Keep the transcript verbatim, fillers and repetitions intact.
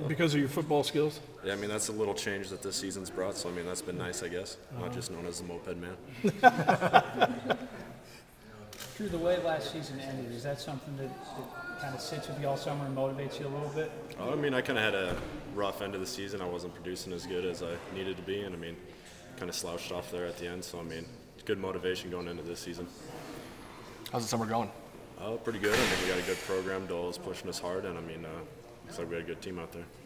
because of your football skills? Yeah, I mean, that's a little change that this season's brought, so I mean, that's been nice, I guess. Not just known as the moped man. Through the way last season ended, is that something that, that kind of sits with you all summer and motivates you a little bit? Uh, I mean, I kind of had a rough end of the season. I wasn't producing as good as I needed to be, and I mean, kind of slouched off there at the end. So I mean, good motivation going into this season. How's the summer going? Uh, pretty good. I mean, we got a good program. Dole's pushing us hard, and I mean, uh, looks like we got a good team out there.